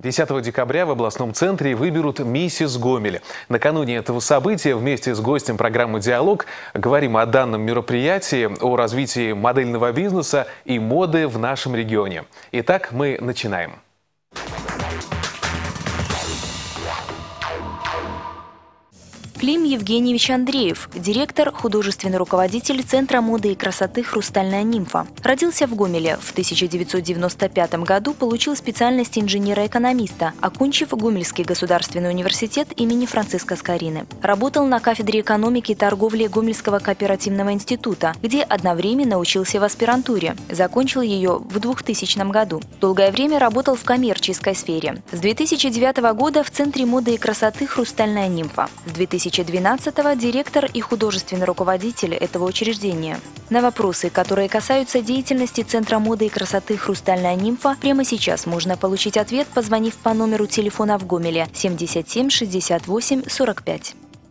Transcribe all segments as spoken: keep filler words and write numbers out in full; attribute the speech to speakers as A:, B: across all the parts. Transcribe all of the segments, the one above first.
A: десятого декабря в областном центре выберут миссис Гомель. Накануне этого события вместе с гостем программы «Диалог» говорим о данном мероприятии, о развитии модельного бизнеса и моды в нашем регионе. Итак, мы начинаем.
B: Клим Евгеньевич Андреев, директор, художественный руководитель Центра моды и красоты «Хрустальная нимфа». Родился в Гомеле. В тысяча девятьсот девяносто пятом году получил специальность инженера-экономиста, окончив Гомельский государственный университет имени Франциска Скорины. Работал на кафедре экономики и торговли Гомельского кооперативного института, где одновременно учился в аспирантуре. Закончил ее в двухтысячном году. Долгое время работал в коммерческой сфере. С две тысячи девятого года в Центре моды и красоты «Хрустальная нимфа». С две тысячи двенадцатого директор и художественный руководитель этого учреждения. На вопросы, которые касаются деятельности Центра моды и красоты «Хрустальная нимфа», прямо сейчас можно получить ответ, позвонив по номеру телефона в Гомеле семьдесят семь шестьдесят восемь сорок пять.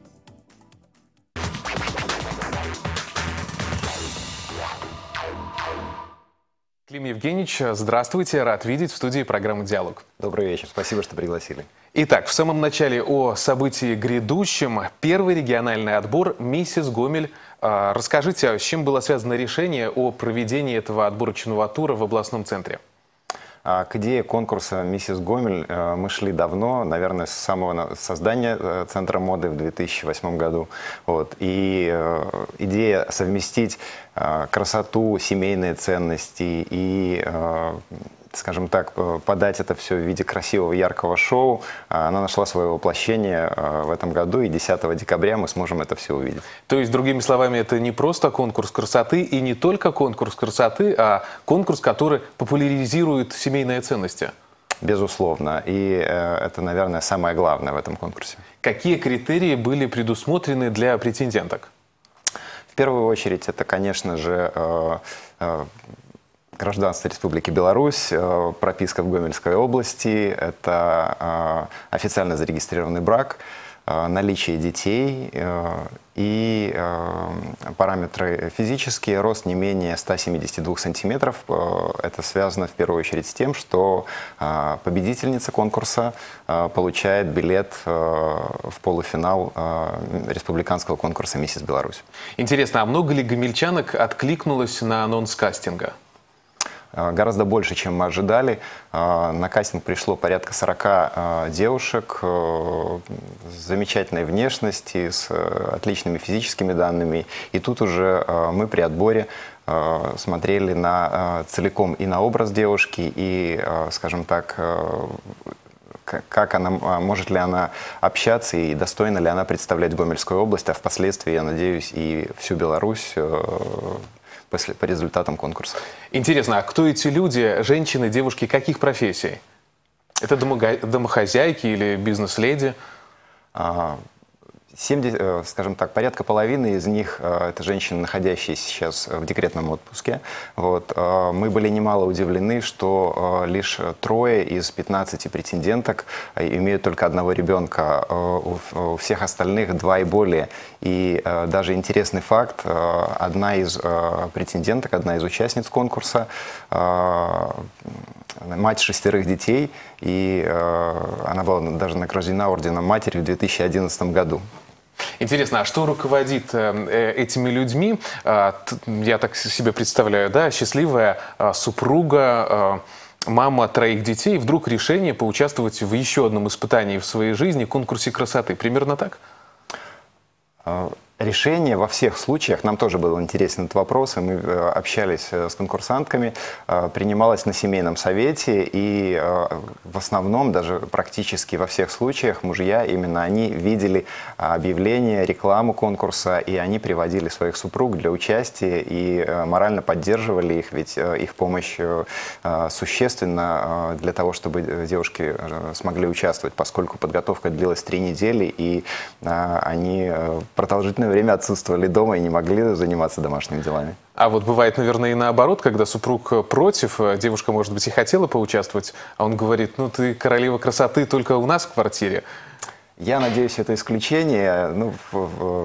A: Клим Евгеньевич, здравствуйте, рад видеть в студии программы «Диалог».
C: Добрый вечер, спасибо, что пригласили.
A: Итак, в самом начале о событии грядущем. Первый региональный отбор «Миссис Гомель». Расскажите, с чем было связано решение о проведении этого отборочного тура в областном центре?
C: К идее конкурса «Миссис Гомель» мы шли давно, наверное, с самого создания Центра моды в две тысячи восьмом году. Вот. И идея совместить красоту, семейные ценности и, скажем так, подать это все в виде красивого, яркого шоу, она нашла свое воплощение в этом году, и десятого декабря мы сможем это все увидеть.
A: То есть, другими словами, это не просто конкурс красоты, и не только конкурс красоты, а конкурс, который популяризирует семейные ценности?
C: Безусловно. И это, наверное, самое главное в этом конкурсе.
A: Какие критерии были предусмотрены для претенденток?
C: В первую очередь, это, конечно же, гражданство Республики Беларусь, прописка в Гомельской области, это официально зарегистрированный брак, наличие детей и параметры физические, рост не менее ста семидесяти двух сантиметров. Это связано в первую очередь с тем, что победительница конкурса получает билет в полуфинал республиканского конкурса «Миссис Беларусь».
A: Интересно, а много ли гомельчанок откликнулось на анонс кастинга?
C: Гораздо больше, чем мы ожидали. На кастинг пришло порядка сорока девушек с замечательной внешностью, с отличными физическими данными. И тут уже мы при отборе смотрели на, целиком и на образ девушки, и, скажем так, как она, может ли она общаться и достойна ли она представлять Гомельскую область, а впоследствии, я надеюсь, и всю Беларусь по результатам конкурса.
A: Интересно, а кто эти люди, женщины, девушки, каких профессий? Это домохозяйки или бизнес-леди?
C: семьдесят, скажем так, порядка половины из них это женщины, находящиеся сейчас в декретном отпуске. Вот. Мы были немало удивлены, что лишь трое из пятнадцати претенденток имеют только одного ребенка, у всех остальных два и более. И даже интересный факт, одна из претенденток, одна из участниц конкурса, мать шестерых детей, и она была даже награждена орденом матери в две тысячи одиннадцатом году.
A: Интересно, а что руководит э, этими людьми? Э, я так себе представляю, да, счастливая э, супруга, э, мама троих детей, вдруг решение поучаствовать в еще одном испытании в своей жизни, конкурсе красоты. Примерно так?
C: Решение во всех случаях, нам тоже был интересен этот вопрос, и мы общались с конкурсантками, принималось на семейном совете, и в основном, даже практически во всех случаях, мужья, именно они видели объявление, рекламу конкурса, и они приводили своих супруг для участия и морально поддерживали их, ведь их помощь существенна для того, чтобы девушки смогли участвовать, поскольку подготовка длилась три недели, и они продолжительно время отсутствовали дома и не могли заниматься домашними делами.
A: А вот бывает, наверное, и наоборот, когда супруг против, девушка, может быть, и хотела поучаствовать, а он говорит: ну ты королева красоты только у нас в квартире.
C: Я надеюсь, это исключение. Ну, в, в,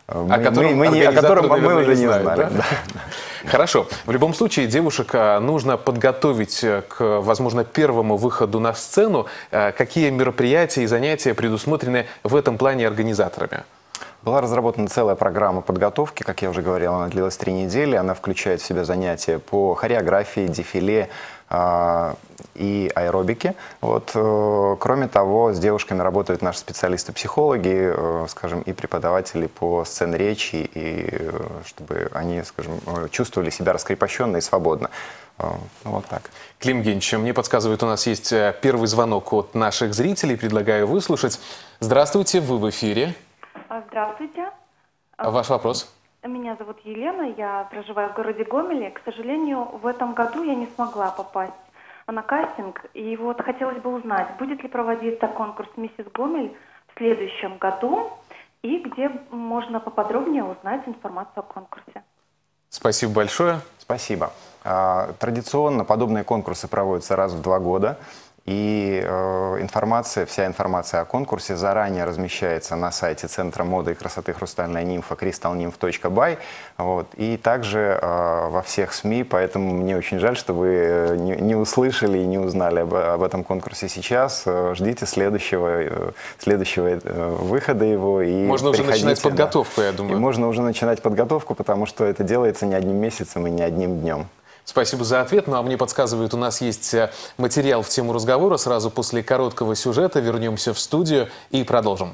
C: мы,
A: о котором,
C: мы, мы не, о котором мы уже не
A: знают,
C: знали.
A: Да? Да. Хорошо. В любом случае, девушек нужно подготовить к, возможно, первому выходу на сцену. Какие мероприятия и занятия предусмотрены в этом плане организаторами?
C: Была разработана целая программа подготовки, как я уже говорил, она длилась три недели. Она включает в себя занятия по хореографии, дефиле э, и аэробике. Вот, э, кроме того, с девушками работают наши специалисты-психологи, э, скажем, и преподаватели по сцен-речи, и э, чтобы они, скажем, чувствовали себя раскрепощенно и свободно. Э, вот так.
A: Клим Евгеньевич, мне подсказывают, у нас есть первый звонок от наших зрителей. Предлагаю выслушать. Здравствуйте, вы в эфире.
D: Здравствуйте.
A: Ваш вопрос.
D: Меня зовут Елена, я проживаю в городе Гомеле. К сожалению, в этом году я не смогла попасть на кастинг. И вот хотелось бы узнать, будет ли проводиться конкурс «Миссис Гомель» в следующем году и где можно поподробнее узнать информацию о конкурсе.
A: Спасибо большое.
C: Спасибо. Традиционно подобные конкурсы проводятся раз в два года. И э, информация, вся информация о конкурсе заранее размещается на сайте Центра моды и красоты «Хрустальная нимфа» кристал нимф точка бай. Вот, и также э, во всех СМИ, поэтому мне очень жаль, что вы не, не услышали и не узнали об, об этом конкурсе сейчас. Э, ждите следующего, э, следующего э, выхода его. И
A: можно уже начинать подготовку,
C: да.
A: я думаю.
C: И можно уже начинать подготовку, потому что это делается не одним месяцем и не одним днем.
A: Спасибо за ответ. Ну а мне подсказывают, у нас есть материал в тему разговора. Сразу после короткого сюжета вернемся в студию и продолжим.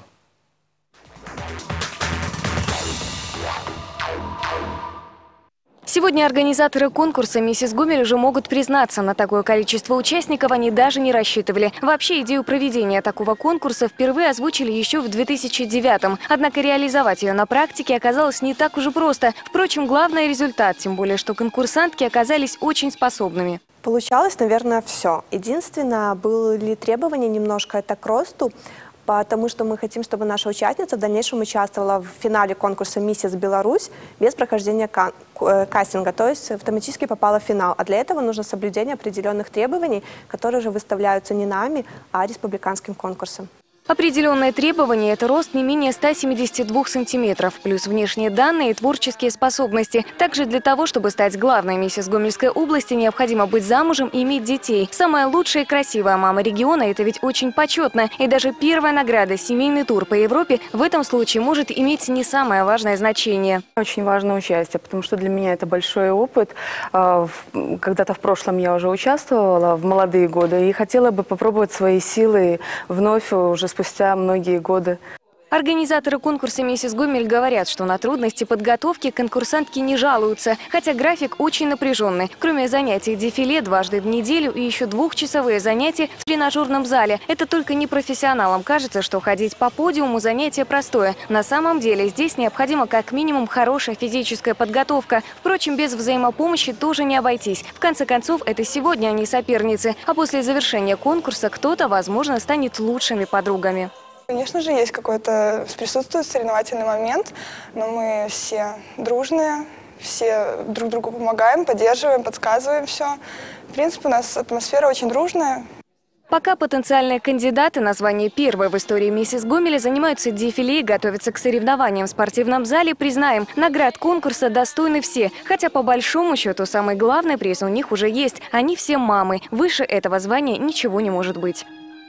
E: Сегодня организаторы конкурса «Миссис Гомель» уже могут признаться, на такое количество участников они даже не рассчитывали. Вообще, идею проведения такого конкурса впервые озвучили еще в две тысячи девятом. Однако реализовать ее на практике оказалось не так уж и просто. Впрочем, главный результат, тем более, что конкурсантки оказались очень способными.
F: Получалось, наверное, все. Единственное, были требования немножко это к росту, потому что мы хотим, чтобы наша участница в дальнейшем участвовала в финале конкурса «Миссис Беларусь» без прохождения кастинга, то есть автоматически попала в финал. А для этого нужно соблюдение определенных требований, которые уже выставляются не нами, а республиканским конкурсом.
E: Определенные требования – это рост не менее ста семидесяти двух сантиметров, плюс внешние данные и творческие способности. Также для того, чтобы стать главной миссис Гомельской области, необходимо быть замужем и иметь детей. Самая лучшая и красивая мама региона – это ведь очень почетно. И даже первая награда – семейный тур по Европе – в этом случае может иметь не самое важное значение.
G: Очень важное участие, потому что для меня это большой опыт. Когда-то в прошлом я уже участвовала в молодые годы и хотела бы попробовать свои силы вновь уже спустя многие годы.
E: Организаторы конкурса «Миссис Гомель» говорят, что на трудности подготовки конкурсантки не жалуются, хотя график очень напряженный. Кроме занятий дефиле дважды в неделю и еще двухчасовые занятия в тренажерном зале. Это только непрофессионалам кажется, что ходить по подиуму занятие простое. На самом деле здесь необходима как минимум хорошая физическая подготовка. Впрочем, без взаимопомощи тоже не обойтись. В конце концов, это сегодня они соперницы, а после завершения конкурса кто-то, возможно, станет лучшими подругами.
H: Конечно же, есть какой-то, присутствует соревновательный момент, но мы все дружные, все друг другу помогаем, поддерживаем, подсказываем все. В принципе, у нас атмосфера очень дружная.
E: Пока потенциальные кандидаты на звание первой в истории «Миссис Гомеля» занимаются дефиле и готовятся к соревнованиям в спортивном зале, признаем, наград конкурса достойны все. Хотя по большому счету самый главный приз у них уже есть. Они все мамы. Выше этого звания ничего не может быть.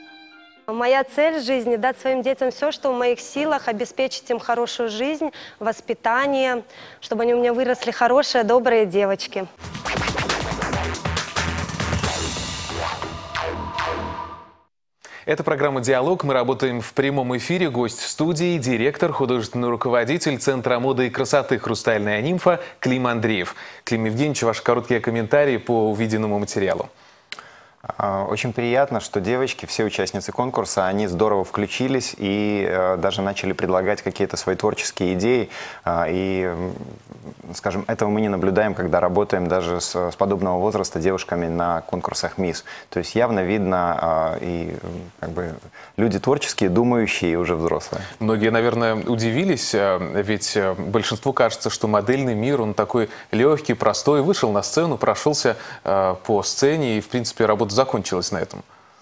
I: Моя цель в жизни – дать своим детям все, что в моих силах, обеспечить им хорошую жизнь, воспитание, чтобы они у меня выросли хорошие, добрые девочки.
A: Это программа «Диалог». Мы работаем в прямом эфире. Гость в студии – директор, художественный руководитель Центра моды и красоты «Хрустальная нимфа» Клим Андреев. Клим Евгеньевич, ваши короткие комментарии по увиденному материалу.
C: Очень приятно, что девочки, все участницы конкурса, они здорово включились и э, даже начали предлагать какие-то свои творческие идеи. Э, и, скажем, этого мы не наблюдаем, когда работаем даже с, с подобного возраста девушками на конкурсах «Мисс». То есть явно видно э, и как бы люди творческие, думающие и уже взрослые.
A: Многие, наверное, удивились, ведь большинству кажется, что модельный мир, он такой легкий, простой. Вышел на сцену, прошелся э, по сцене и, в принципе, работа закончилась на этом.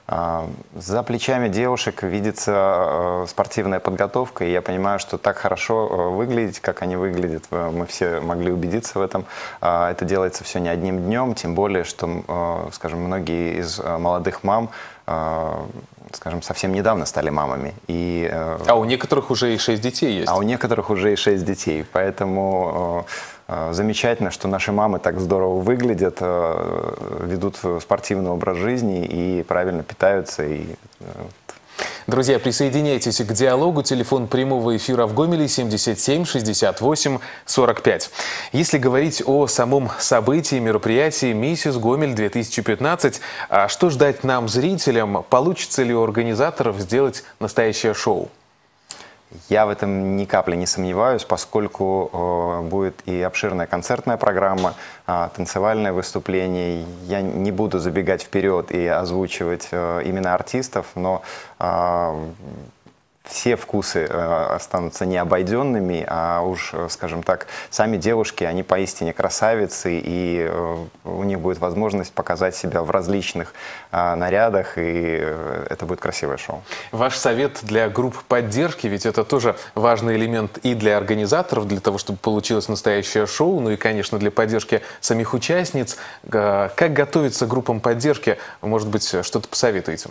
C: За плечами девушек видится спортивная подготовка, и я понимаю, что так хорошо выглядеть, как они выглядят, мы все могли убедиться в этом. Это делается все не одним днем, тем более, что, скажем, многие из молодых мам, скажем, совсем недавно стали мамами. И,
A: а у некоторых уже и шесть детей есть.
C: А у некоторых уже и шесть детей. Поэтому замечательно, что наши мамы так здорово выглядят, ведут спортивный образ жизни и правильно питаются. И...
A: Друзья, присоединяйтесь к диалогу. Телефон прямого эфира в Гомеле семьдесят семь шестьдесят восемь сорок пять. Если говорить о самом событии, мероприятии «Миссис Гомель две тысячи пятнадцать», что ждать нам, зрителям? Получится ли у организаторов сделать настоящее шоу?
C: Я в этом ни капли не сомневаюсь, поскольку э, будет и обширная концертная программа, э, танцевальное выступление. Я не буду забегать вперед и озвучивать э, имена артистов, но э, все вкусы э, останутся необойденными, а уж, скажем так, сами девушки, они поистине красавицы, и э, у них будет возможность показать себя в различных э, нарядах, и э, это будет красивое шоу.
A: Ваш совет для групп поддержки, ведь это тоже важный элемент и для организаторов, для того, чтобы получилось настоящее шоу, ну и, конечно, для поддержки самих участниц. Как готовиться к группам поддержки? Может быть, что-то посоветуете?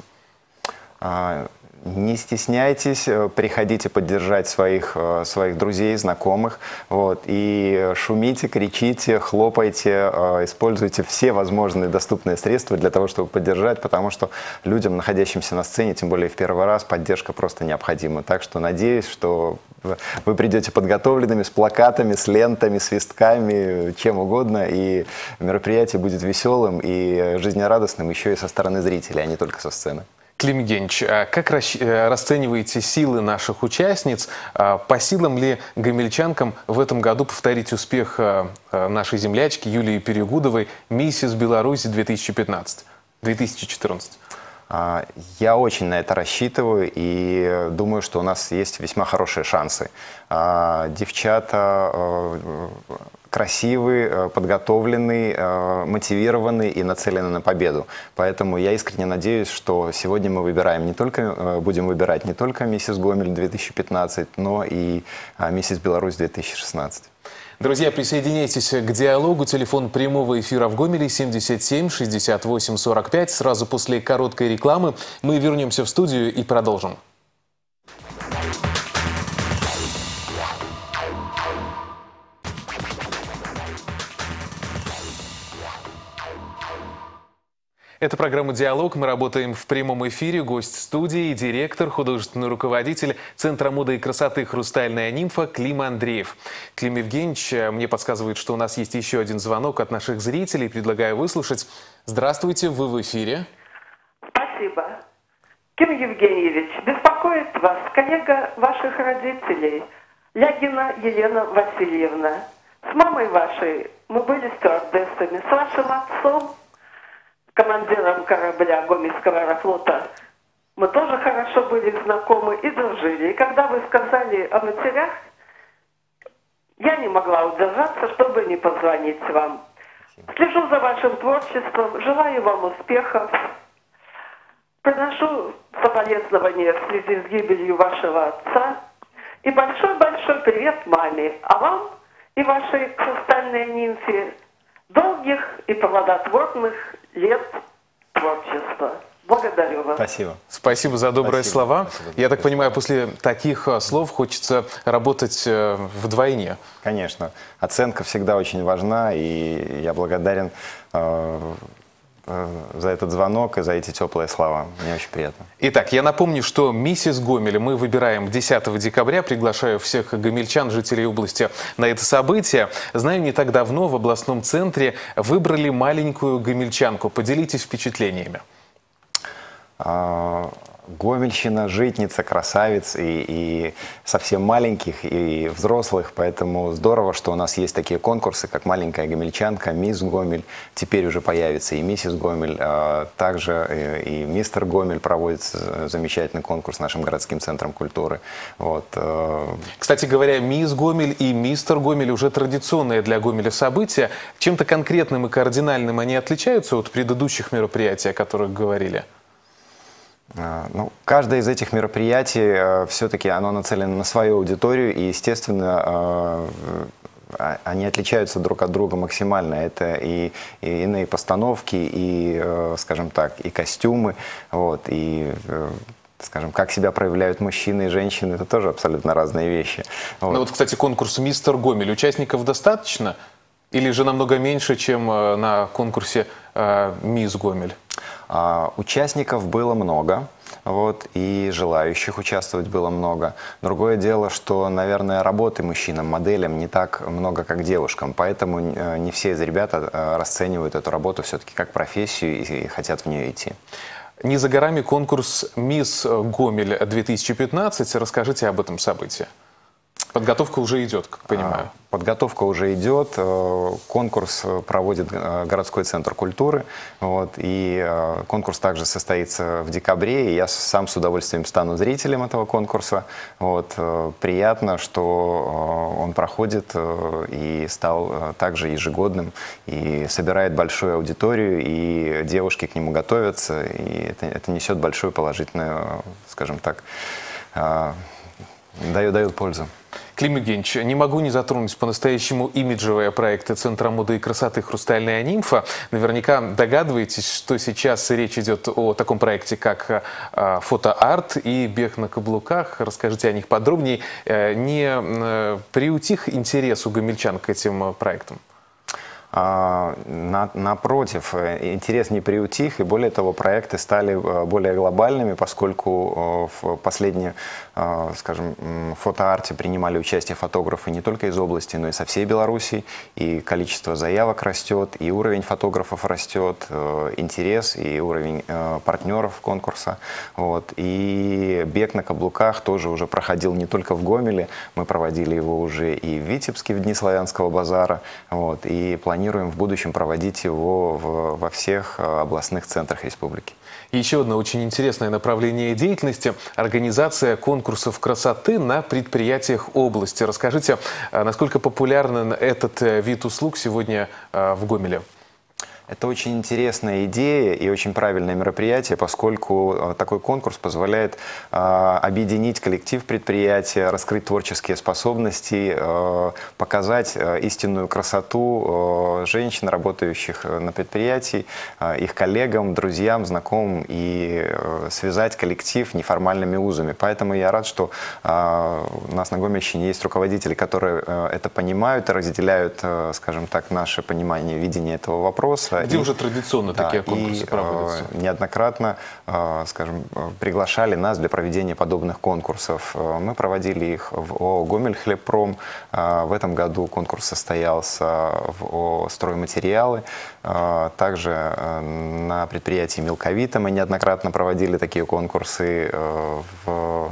C: Не стесняйтесь, приходите поддержать своих, своих друзей, знакомых. Вот, и шумите, кричите, хлопайте, используйте все возможные доступные средства для того, чтобы поддержать, потому что людям, находящимся на сцене, тем более в первый раз, поддержка просто необходима. Так что надеюсь, что вы придете подготовленными, с плакатами, с лентами, свистками, чем угодно, и мероприятие будет веселым и жизнерадостным еще и со стороны зрителей, а не только со сцены.
A: Клим Евгеньевич, как расцениваете силы наших участниц? По силам ли гомельчанкам в этом году повторить успех нашей землячки Юлии Перегудовой «Миссис Беларусь две тысячи пятнадцать», две тысячи четырнадцать?
C: Я очень на это рассчитываю и думаю, что у нас есть весьма хорошие шансы. Девчата красивые, подготовленные, мотивированные и нацелены на победу. Поэтому я искренне надеюсь, что сегодня мы выбираем не только, будем выбирать не только «Миссис Гомель две тысячи пятнадцать», но и «Миссис Беларусь две тысячи шестнадцать».
A: Друзья, присоединяйтесь к диалогу. Телефон прямого эфира в Гомеле семьдесят семь шестьдесят восемь сорок пять. Сразу после короткой рекламы мы вернемся в студию и продолжим. Это программа «Диалог». Мы работаем в прямом эфире. Гость студии, директор, художественный руководитель Центра моды и красоты «Хрустальная нимфа» Клим Андреев. Клим Евгеньевич, мне подсказывает, что у нас есть еще один звонок от наших зрителей. Предлагаю выслушать. Здравствуйте, вы в эфире.
J: Спасибо. Клим Евгеньевич, беспокоит вас коллега ваших родителей, Лягина Елена Васильевна. С мамой вашей мы были стюардессами, с вашим отцом, командиром корабля Гомельского аэрофлота, мы тоже хорошо были знакомы и дружили. И когда вы сказали о матерях, я не могла удержаться, чтобы не позвонить вам. Слежу за вашим творчеством, желаю вам успехов. Приношу соболезнования в связи с гибелью вашего отца. И большой-большой привет маме. А вам и вашей хрустальной нимфе долгих и плодотворных лет творчества. Благодарю вас.
C: Спасибо.
A: Спасибо за добрые
C: Спасибо.
A: слова.
C: Спасибо.
A: Я так понимаю, после таких слов хочется работать вдвойне.
C: Конечно. Оценка всегда очень важна, и я благодарен э, э, за этот звонок и за эти теплые слова. Мне очень приятно.
A: Итак, я напомню, что «Миссис Гомель» мы выбираем десятого декабря. Приглашаю всех гомельчан, жителей области, на это событие. Знаю, не так давно в областном центре выбрали маленькую гомельчанку. Поделитесь впечатлениями.
C: Гомельщина, житница, красавиц и, и совсем маленьких, и взрослых, поэтому здорово, что у нас есть такие конкурсы, как «Маленькая гомельчанка», «Мисс Гомель», теперь уже появится и «Миссис Гомель», а также и, и «Мистер Гомель» проводит замечательный конкурс нашим городским центром культуры. Вот.
A: Кстати говоря, «Мисс Гомель» и «Мистер Гомель» уже традиционные для Гомеля события. Чем-то конкретным и кардинальным они отличаются от предыдущих мероприятий, о которых говорили?
C: Ну, каждое из этих мероприятий все-таки оно нацелено на свою аудиторию, и, естественно, они отличаются друг от друга максимально. Это и, и иные постановки, и, скажем так, и костюмы, вот, и, скажем, как себя проявляют мужчины и женщины, это тоже абсолютно разные вещи. Вот.
A: Ну вот, кстати, конкурс «Мистер Гомель». Участников достаточно? Или же намного меньше, чем на конкурсе «Мисс Гомель»?
C: А, участников было много, вот, и желающих участвовать было много. Другое дело, что, наверное, работы мужчинам, моделям не так много, как девушкам, поэтому не все из ребят расценивают эту работу все-таки как профессию и хотят в нее идти.
A: Не за горами конкурс «Мисс Гомель-две тысячи пятнадцать». Расскажите об этом событии. Подготовка уже идет, как понимаю.
C: Подготовка уже идет. Конкурс проводит городской центр культуры. Вот, и конкурс также состоится в декабре. И я сам с удовольствием стану зрителем этого конкурса. Вот, приятно, что он проходит и стал также ежегодным. И собирает большую аудиторию. И девушки к нему готовятся. И это, это несет большую положительную, скажем так, дает, дает пользу.
A: Клим Евгеньевич, не могу не затронуть по-настоящему имиджевые проекты Центра моды и красоты «Хрустальная нимфа». Наверняка догадываетесь, что сейчас речь идет о таком проекте, как фото-арт и бег на каблуках. Расскажите о них подробнее. Не приутих интерес у гомельчан к этим проектам?
C: А, на, напротив, интерес не приутих, и более того, проекты стали более глобальными, поскольку в последние, скажем, фото-арте принимали участие фотографы не только из области, но и со всей Беларуси, и количество заявок растет, и уровень фотографов растет, интерес и уровень партнеров конкурса. Вот. И бег на каблуках тоже уже проходил не только в Гомеле, мы проводили его уже и в Витебске в дни Славянского базара, вот, и планируем Планируем в будущем проводить его в, во всех областных центрах республики.
A: И еще одно очень интересное направление деятельности – организация конкурсов красоты на предприятиях области. Расскажите, насколько популярен этот вид услуг сегодня в Гомеле?
C: Это очень интересная идея и очень правильное мероприятие, поскольку такой конкурс позволяет э, объединить коллектив предприятия, раскрыть творческие способности, э, показать э, истинную красоту э, женщин, работающих на предприятии, э, их коллегам, друзьям, знакомым, и э, связать коллектив неформальными узами. Поэтому я рад, что э, у нас на Гомельщине есть руководители, которые э, это понимают и разделяют, э, скажем так, наше понимание, видение этого вопроса.
A: Где
C: и,
A: уже традиционно да, такие конкурсы
C: и,
A: проводятся?
C: Э, неоднократно, э, скажем, приглашали нас для проведения подобных конкурсов. Мы проводили их в ООО «Гомельхлебпром». Э, в этом году конкурс состоялся в ООО «Стройматериалы». Э, также э, на предприятии «Мелковита» мы неоднократно проводили такие конкурсы э, в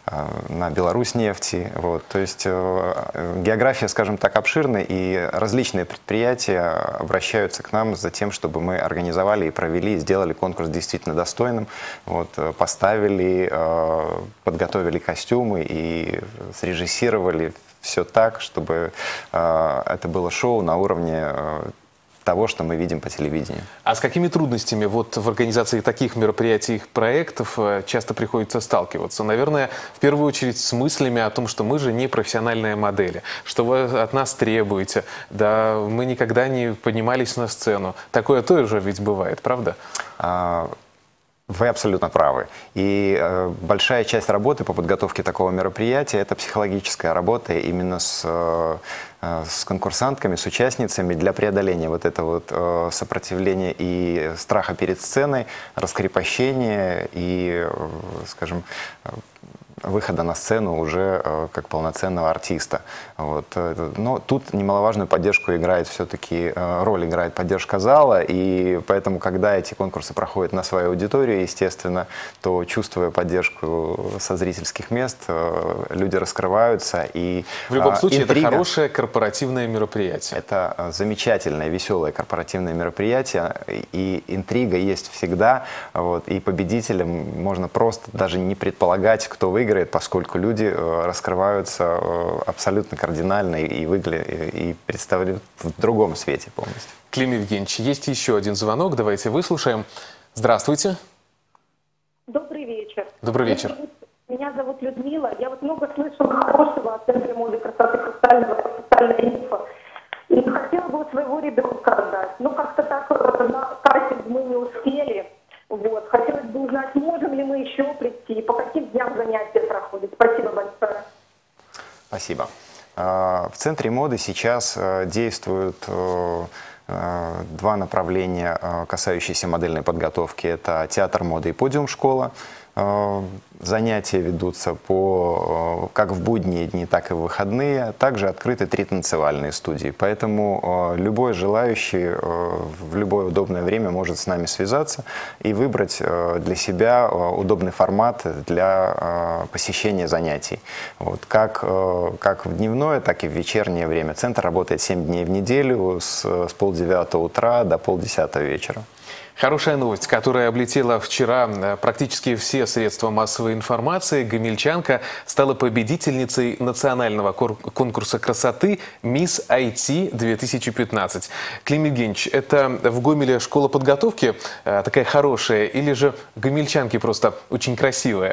C: на Беларуснефти. Вот. То есть э, география, скажем так, обширная, и различные предприятия обращаются к нам за тем, чтобы мы организовали и провели, сделали конкурс действительно достойным, вот, поставили, э, подготовили костюмы и срежиссировали все так, чтобы э, это было шоу на уровне э, того, что мы видим по телевидению.
A: А с какими трудностями вот в организации таких мероприятий, проектов часто приходится сталкиваться? Наверное, в первую очередь с мыслями о том, что мы же не профессиональные модели, что вы от нас требуете, да мы никогда не поднимались на сцену. Такое тоже ведь бывает, правда?
C: Вы абсолютно правы. И э, большая часть работы по подготовке такого мероприятия – это психологическая работа именно с, э, с конкурсантками, с участницами для преодоления вот этого вот, э, сопротивления и страха перед сценой, раскрепощения и, э, скажем, выхода на сцену уже э, как полноценного артиста. Вот. Но тут немаловажную поддержку играет все-таки, э, роль играет поддержка зала, и поэтому, когда эти конкурсы проходят на свою аудиторию, естественно, то, чувствуя поддержку со зрительских мест, э, люди раскрываются. И,
A: в любом случае,
C: интрига,
A: это хорошее корпоративное мероприятие.
C: Это замечательное, веселое корпоративное мероприятие, и интрига есть всегда, вот, и победителям можно просто даже не предполагать, кто выиграет, поскольку люди раскрываются абсолютно кардинально и, выглядят, и представляют в другом свете полностью.
A: Клим Евгеньевич, есть еще один звонок, давайте выслушаем. Здравствуйте.
K: Добрый
A: Добрый вечер.
K: Меня зовут Людмила. Я вот много слышала хорошего о Центре моды и красоты «Хрустального», «Хрустальная нимфа». И хотела бы своего ребенка отдать. Но как-то так на кастинг мы не успели. Вот. Хотелось бы узнать, можем ли мы еще прийти, и по каким дням занятия проходят. Спасибо большое.
C: Спасибо. В Центре моды сейчас действуют два направления, касающиеся модельной подготовки. Это театр моды и подиум-школа. Занятия ведутся по, как в будние дни, так и в выходные. Также открыты три танцевальные студии. Поэтому любой желающий в любое удобное время может с нами связаться и выбрать для себя удобный формат для посещения занятий. Вот. Как, как в дневное, так и в вечернее время. Центр работает семь дней в неделю с, с полдевятого утра до полдесятого вечера.
A: Хорошая новость, которая облетела вчера практически все средства массовой информации. Гомельчанка стала победительницей национального конкурса красоты «Мисс ай ти две тысячи пятнадцать». Клим Евгеньевич, это в Гомеле школа подготовки такая хорошая или же гомельчанки просто очень красивые?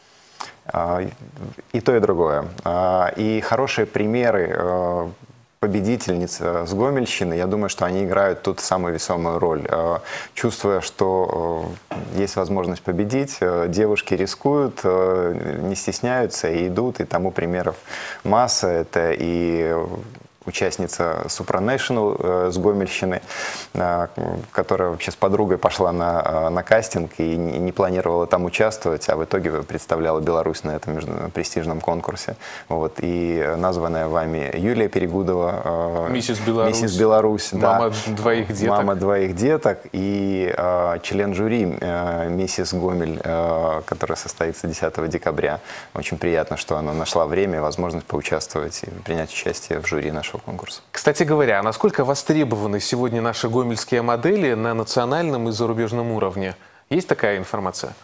C: И то, и другое. И хорошие примеры победительниц с Гомельщины, я думаю, что они играют тут самую весомую роль. Чувствуя, что есть возможность победить, девушки рискуют, не стесняются и идут, и тому примеров масса. Это и участница Supranational э, с Гомельщины, э, которая вообще с подругой пошла на, на кастинг и не, не планировала там участвовать, а в итоге представляла Беларусь на этом между, престижном конкурсе. Вот. И названная вами Юлия Перегудова, э,
A: Миссис Беларусь,
C: Миссис Беларусь,
A: мама
C: да,
A: двоих деток.
C: Мама двоих деток и э, член жюри э, Миссис Гомель, э, которая состоится десятого декабря. Очень приятно, что она нашла время и возможность поучаствовать и принять участие в жюри нашего конкурса.
A: Кстати говоря, а насколько востребованы сегодня наши гомельские модели на национальном и зарубежном уровне? Есть такая информация?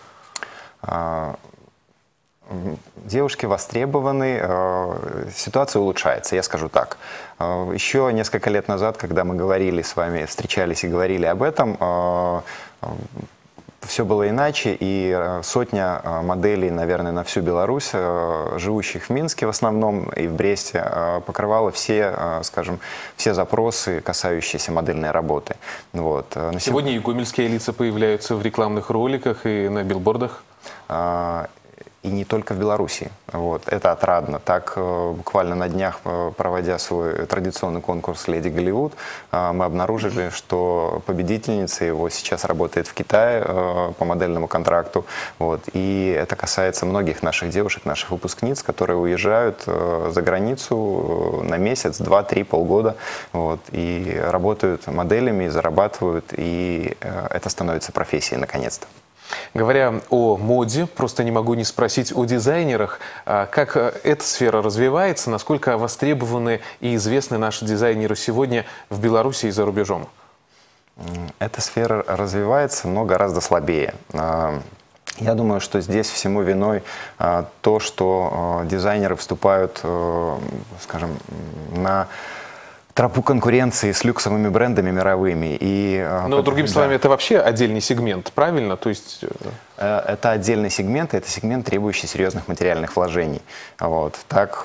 C: Девушки востребованы, ситуация улучшается, я скажу так. Еще несколько лет назад, когда мы говорили с вами, встречались и говорили об этом, все было иначе, и сотня моделей, наверное, на всю Беларусь, живущих в Минске в основном и в Бресте, покрывала все, скажем, все запросы, касающиеся модельной работы. Вот.
A: Сегодня и гомельские лица появляются в рекламных роликах и на билбордах.
C: И не только в Беларуси. Вот. Это отрадно. Так, буквально на днях, проводя свой традиционный конкурс «Леди Голливуд», мы обнаружили, что победительница его сейчас работает в Китае по модельному контракту. Вот. И это касается многих наших девушек, наших выпускниц, которые уезжают за границу на месяц, два, три, полгода. Вот. И работают моделями, и зарабатывают. И это становится профессией наконец-то.
A: Говоря о моде, просто не могу не спросить о дизайнерах. Как эта сфера развивается, насколько востребованы и известны наши дизайнеры сегодня в Беларуси и за рубежом?
C: Эта сфера развивается, но гораздо слабее. Я думаю, что здесь всему виной то, что дизайнеры вступают, скажем, на тропу конкуренции с люксовыми брендами мировыми. И,
A: Но, другими да. словами, это вообще отдельный сегмент, правильно? То есть...
C: Это отдельный сегмент, и это сегмент, требующий серьезных материальных вложений. Вот. Так,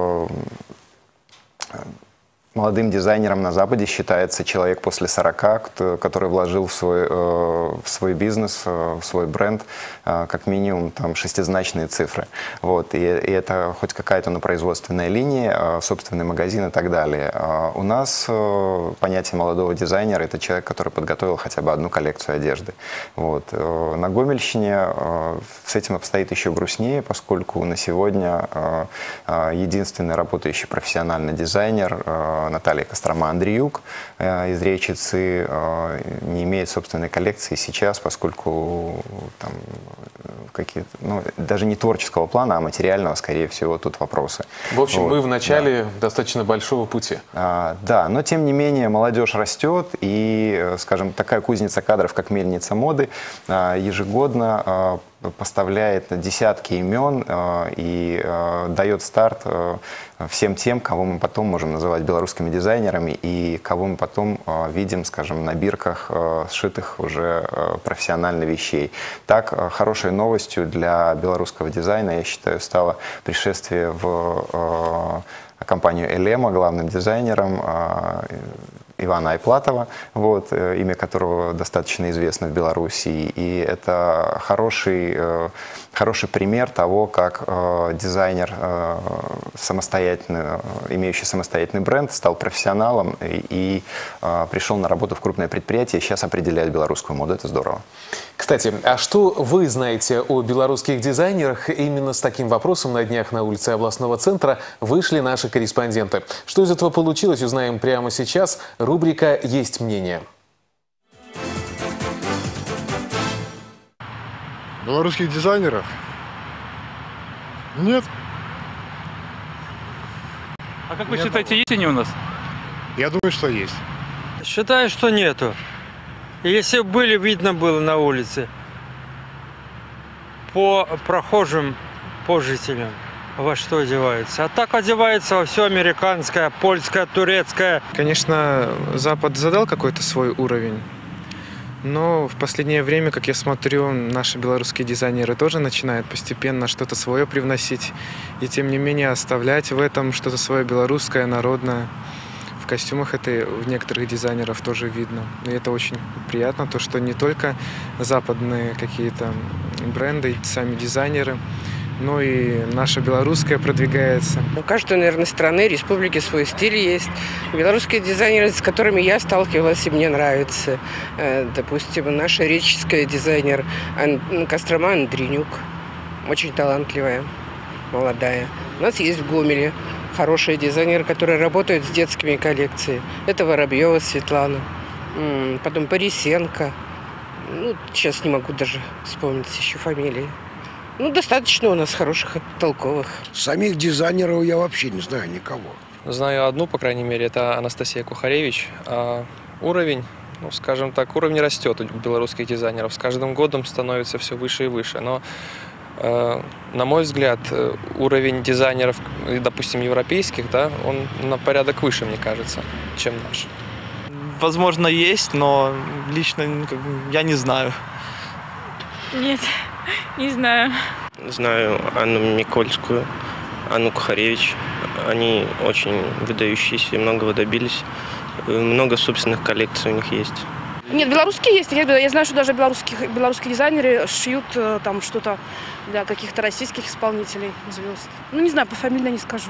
C: молодым дизайнером на Западе считается человек после сорока, который вложил в свой, в свой бизнес, в свой бренд как минимум там, шестизначные цифры. Вот. И, и это хоть какая-то на производственная линия, собственный магазин и так далее. У нас понятие молодого дизайнера – это человек, который подготовил хотя бы одну коллекцию одежды. Вот. На Гомельщине с этим обстоит еще грустнее, поскольку на сегодня единственный работающий профессиональный дизайнер Наталья Кострома-Андреюк из Речицы не имеет собственной коллекции сейчас, поскольку там, какие-то, ну, даже не творческого плана, а материального, скорее всего, тут вопросы.
A: В общем, вот. Вы в начале
C: да.
A: достаточно большого пути.
C: А, да, но тем не менее молодежь растет, и, скажем, такая кузница кадров, как Мельница моды, ежегодно поставляет десятки имен и дает старт всем тем, кого мы потом можем называть белорусскими дизайнерами и кого мы потом видим, скажем, на бирках, сшитых уже профессионально вещей. Так, хорошей новостью для белорусского дизайна, я считаю, стало пришествие в компанию Элема главным дизайнером Ивана Айплатова, вот, имя которого достаточно известно в Беларуси. И это хороший, хороший пример того, как дизайнер, самостоятельный, имеющий самостоятельный бренд, стал профессионалом и, и пришел на работу в крупное предприятие, и сейчас определяет белорусскую моду. Это здорово.
A: Кстати, а что вы знаете о белорусских дизайнерах? Именно с таким вопросом на днях на улице областного центра вышли наши корреспонденты. Что из этого получилось, узнаем прямо сейчас. Рубрика «Есть мнение».
L: Белорусских дизайнеров? Нет.
M: А как вы Нет. считаете, есть они у нас?
L: Я думаю, что есть.
N: Считаю, что нету. Если бы были, видно было на улице. По прохожим, по жителям, во что одеваются. А так одевается во все американское, польское, турецкое.
O: Конечно, Запад задал какой-то свой уровень. Но в последнее время, как я смотрю, наши белорусские дизайнеры тоже начинают постепенно что-то свое привносить. И тем не менее оставлять в этом что-то свое белорусское, народное. В костюмах это в некоторых дизайнеров тоже видно. И это очень приятно, то, что не только западные какие-то бренды, сами дизайнеры, но и наша белорусская продвигается.
P: У каждой, наверное, страны, республики свой стиль есть. Белорусские дизайнеры, с которыми я сталкивалась, и мне нравятся. Допустим, наша реческая дизайнер Кострома Андренюк. Очень талантливая, молодая. У нас есть в Гомеле хорошие дизайнеры, которые работают с детскими коллекциями. Это Воробьева Светлана, потом Борисенко. Ну, сейчас не могу даже вспомнить еще фамилии. Ну, достаточно у нас хороших, толковых.
Q: Самих дизайнеров я вообще не знаю никого.
R: Знаю одну, по крайней мере, это Анастасия Кухаревич. А уровень, ну, скажем так, уровень растет у белорусских дизайнеров. С каждым годом становится все выше и выше. Но, э, на мой взгляд, уровень дизайнеров, допустим, европейских, да, он на порядок выше, мне кажется, чем наш.
S: Возможно, есть, но лично я не знаю.
T: Нет. Не знаю.
U: Знаю Анну Микольскую, Анну Кухаревич. Они очень выдающиеся, многого добились. Много собственных коллекций у них есть.
V: Нет, белорусские есть. Я, я знаю, что даже белорусские, белорусские дизайнеры шьют там что-то для каких-то российских исполнителей, звезд. Ну, не знаю, пофамильно не скажу.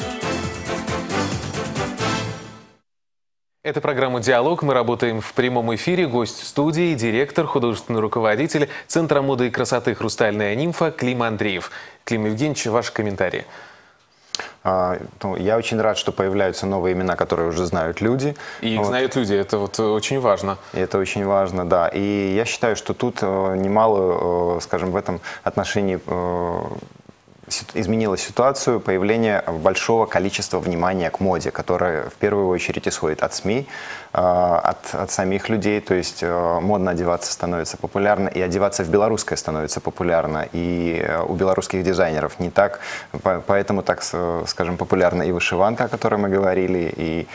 A: Это программа «Диалог». Мы работаем в прямом эфире. Гость студии, директор, художественный руководитель Центра моды и красоты «Хрустальная нимфа» Клим Андреев. Клим Евгеньевич, ваши комментарии.
C: А, ну, я очень рад, что появляются новые имена, которые уже знают люди.
A: И их
C: вот.
A: знают люди, это вот очень важно.
C: И это очень важно, да. И я считаю, что тут немало, скажем, в этом отношении изменила ситуацию появление большого количества внимания к моде, которое в первую очередь исходит от СМИ, от, от самих людей. То есть модно одеваться становится популярно, и одеваться в белорусское становится популярно. И у белорусских дизайнеров не так, поэтому, так скажем, популярна и вышиванка, о которой мы говорили, и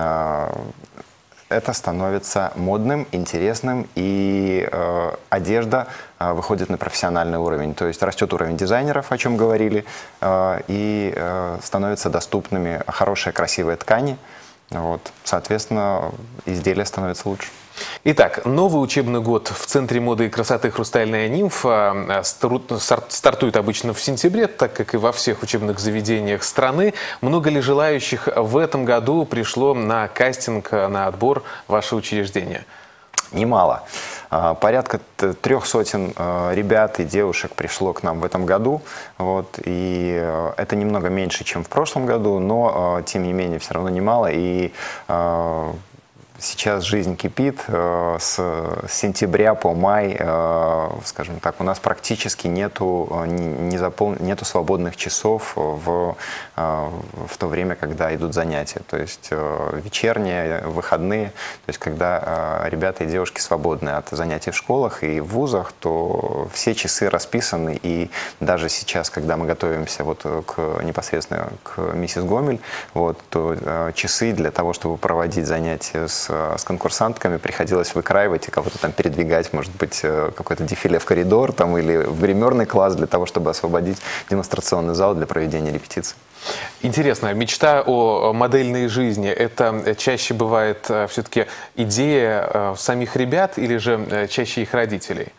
C: это становится модным, интересным, и э, одежда э, выходит на профессиональный уровень. То есть растет уровень дизайнеров, о чем говорили, э, и э, становятся доступными хорошие, красивые ткани. Вот. Соответственно, изделия становятся лучше.
A: Итак, новый учебный год в Центре моды и красоты «Хрустальная нимфа» стартует обычно в сентябре, так как и во всех учебных заведениях страны. Много ли желающих в этом году пришло на кастинг, на отбор в ваше учреждение?
C: Немало. Порядка трех сотен ребят и девушек пришло к нам в этом году. Вот, и это немного меньше, чем в прошлом году, но тем не менее все равно немало. И Сейчас жизнь кипит. С сентября по май, скажем так, у нас практически нету, не запол... нету свободных часов в, в то время, когда идут занятия. То есть вечерние, выходные, то есть когда ребята и девушки свободны от занятий в школах и в вузах, то все часы расписаны. И даже сейчас, когда мы готовимся вот к, непосредственно к миссис Гомель, вот, то часы для того, чтобы проводить занятия с с конкурсантками, приходилось выкраивать и кого-то там передвигать, может быть, какой-то дефиле в коридор там, или в гримерный класс для того, чтобы освободить демонстрационный зал для проведения репетиций.
A: Интересно, мечта о модельной жизни – это чаще бывает все-таки идея самих ребят или же чаще их родителей?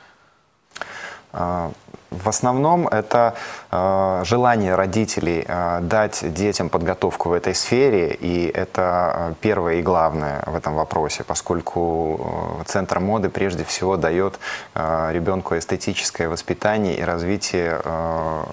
C: В основном это э, желание родителей э, дать детям подготовку в этой сфере, и это первое и главное в этом вопросе, поскольку э, Центр моды прежде всего дает э, ребенку эстетическое воспитание и развитие э,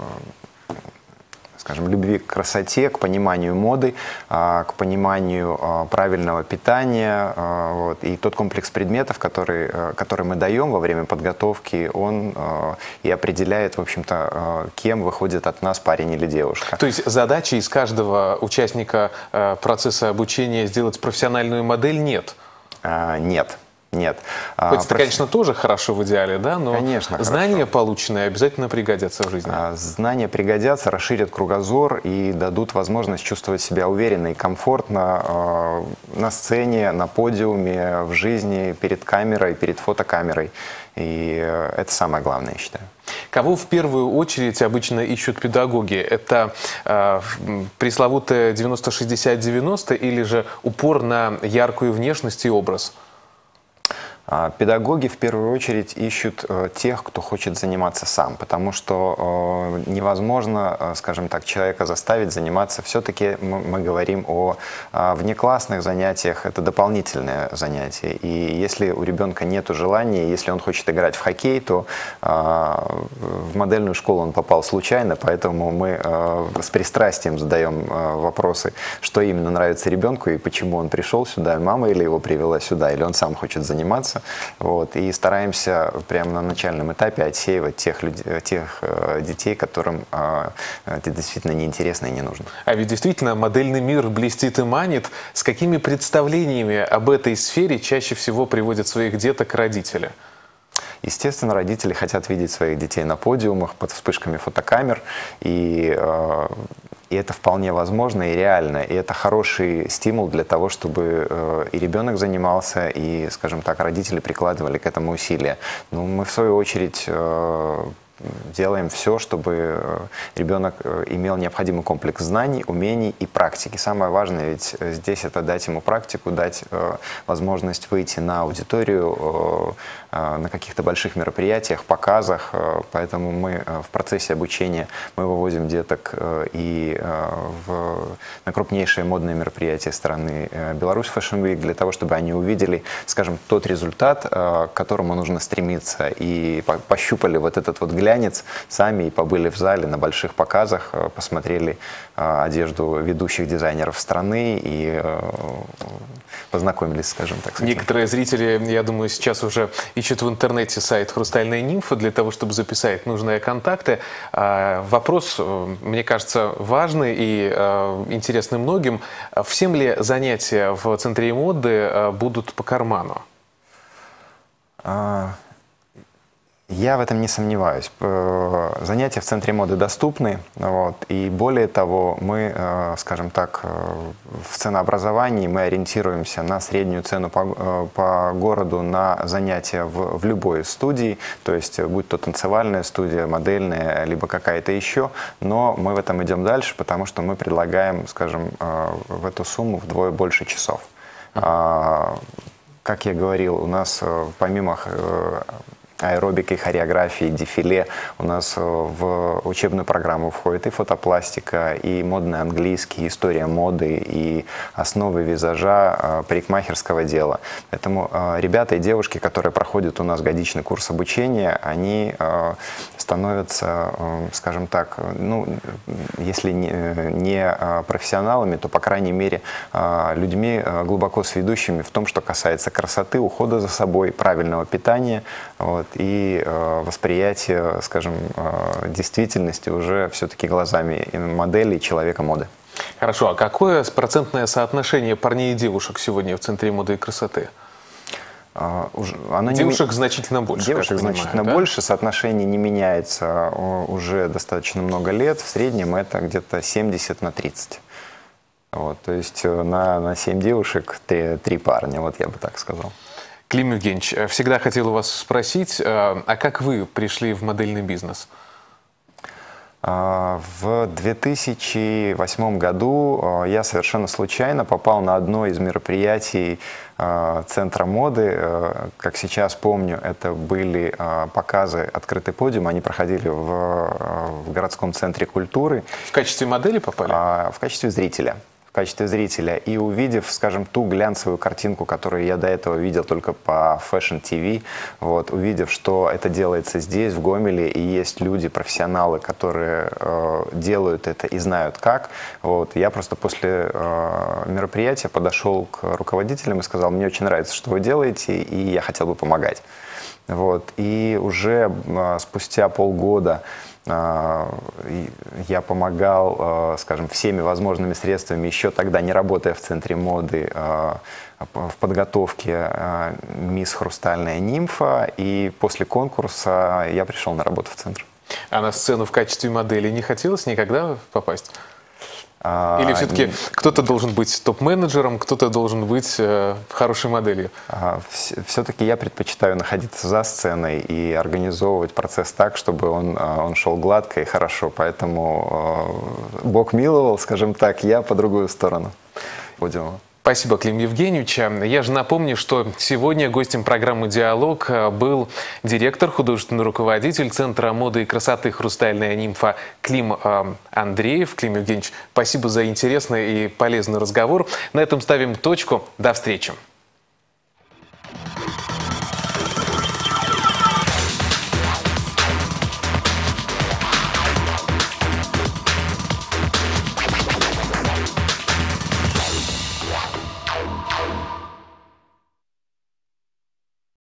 C: скажем, любви к красоте, к пониманию моды, к пониманию правильного питания. Вот. И тот комплекс предметов, который, который мы даем во время подготовки, он и определяет, в общем-то, кем выходит от нас парень или девушка.
A: То есть задачи из каждого участника процесса обучения сделать профессиональную модель нет?
C: Нет. Нет.
A: Хоть это, конечно, тоже хорошо в идеале, да, но
C: конечно,
A: знания,
C: хорошо.
A: полученные, обязательно пригодятся в жизни.
C: Знания пригодятся, расширят кругозор и дадут возможность чувствовать себя уверенно и комфортно на сцене, на подиуме, в жизни, перед камерой, перед фотокамерой. И это самое главное, я считаю.
A: Кого в первую очередь обычно ищут педагоги? Это э, пресловутая девяносто шестьдесят девяносто или же упор на яркую внешность и образ?
C: Педагоги в первую очередь ищут э, тех, кто хочет заниматься сам, потому что э, невозможно, э, скажем так, человека заставить заниматься. Все-таки мы, мы говорим о э, внеклассных занятиях, это дополнительное занятие. И если у ребенка нет желания, если он хочет играть в хоккей, то э, в модельную школу он попал случайно, поэтому мы э, с пристрастием задаем э, вопросы, что именно нравится ребенку и почему он пришел сюда, мама или его привела сюда, или он сам хочет заниматься. Вот, и стараемся прямо на начальном этапе отсеивать тех, людей, тех э, детей, которым э, это действительно неинтересно и не нужно.
A: А ведь действительно модельный мир блестит и манит. С какими представлениями об этой сфере чаще всего приводят своих деток родители?
C: Естественно, родители хотят видеть своих детей на подиумах под вспышками фотокамер, и, э, и это вполне возможно и реально. И это хороший стимул для того, чтобы э, и ребенок занимался, и, скажем так, родители прикладывали к этому усилия. Но мы, в свою очередь, э, делаем все, чтобы ребенок имел необходимый комплекс знаний, умений и практики. Самое важное ведь здесь это дать ему практику, дать э, возможность выйти на аудиторию, э, на каких-то больших мероприятиях, показах. Э, поэтому мы э, в процессе обучения мы вывозим деток э, и э, в, на крупнейшие модные мероприятия страны э, Беларусь Fashion Week, для того, чтобы они увидели, скажем, тот результат, э, к которому нужно стремиться, и по пощупали вот этот вот глянец сами и побыли в зале на больших показах, посмотрели э, одежду ведущих дизайнеров страны и э, познакомились, скажем так, с этим.
A: Некоторые зрители, я думаю, сейчас уже ищут в интернете сайт «Хрустальная нимфа» для того, чтобы записать нужные контакты. А, вопрос, мне кажется, важный и а, интересный многим. Всем ли занятия в Центре моды а, будут по карману?
C: А... Я в этом не сомневаюсь. Занятия в Центре моды доступны, вот, и более того, мы, скажем так, в ценообразовании мы ориентируемся на среднюю цену по, по городу на занятия в, в любой студии, то есть будь то танцевальная студия, модельная, либо какая-то еще, но мы в этом идем дальше, потому что мы предлагаем, скажем, в эту сумму вдвое больше часов. Как я говорил, у нас помимо аэробикой, хореографией, дефиле. У нас в учебную программу входит и фотопластика, и модный английский, и история моды, и основы визажа, парикмахерского дела. Поэтому ребята и девушки, которые проходят у нас годичный курс обучения, они становятся, скажем так, ну, если не, не профессионалами, то, по крайней мере, людьми глубоко сведущими в том, что касается красоты, ухода за собой, правильного питания, вот, и восприятия, скажем, действительности уже все-таки глазами модели и человека моды.
A: Хорошо, а какое процентное соотношение парней и девушек сегодня в Центре моды и красоты?
C: Оно
A: девушек
C: не...
A: значительно больше.
C: Девушек значительно
A: да?
C: больше, соотношение не меняется уже достаточно много лет. В среднем это где-то семьдесят на тридцать. Вот, то есть на, на семь девушек три, три парня, вот я бы так сказал.
A: Клим Евгеньевич, всегда хотел у вас спросить, а как вы пришли в модельный бизнес?
C: В две тысячи восьмом году я совершенно случайно попал на одно из мероприятий Центра моды. Как сейчас помню, это были показы «Открытый подиум». Они проходили в, в городском центре культуры.
A: В качестве модели попали?
C: В качестве зрителя. В качестве зрителя. И увидев, скажем, ту глянцевую картинку, которую я до этого видел только по Fashion ти ви, вот, увидев, что это делается здесь, в Гомеле, и есть люди, профессионалы, которые э, делают это и знают как, вот, я просто после э, мероприятия подошел к руководителям и сказал: мне очень нравится, что вы делаете, и я хотел бы помогать. Вот, и уже э, спустя полгода я помогал, скажем, всеми возможными средствами, еще тогда не работая в Центре моды, в подготовке «Мисс Хрустальная нимфа», и после конкурса я пришел на работу в Центр.
A: А на сцену в качестве модели не хотелось никогда попасть? Или все-таки кто-то должен быть топ-менеджером, кто-то должен быть э, хорошей моделью?
C: Все-таки я предпочитаю находиться за сценой и организовывать процесс так, чтобы он, он шел гладко и хорошо. Поэтому э, Бог миловал, скажем так, я по другую сторону. Будем.
A: Спасибо, Клим Евгеньевич. Я же напомню, что сегодня гостем программы «Диалог» был директор, художественный руководитель Центра моды и красоты «Хрустальная нимфа» Клим Андреев. Клим Евгеньевич, спасибо за интересный и полезный разговор. На этом ставим точку. До встречи.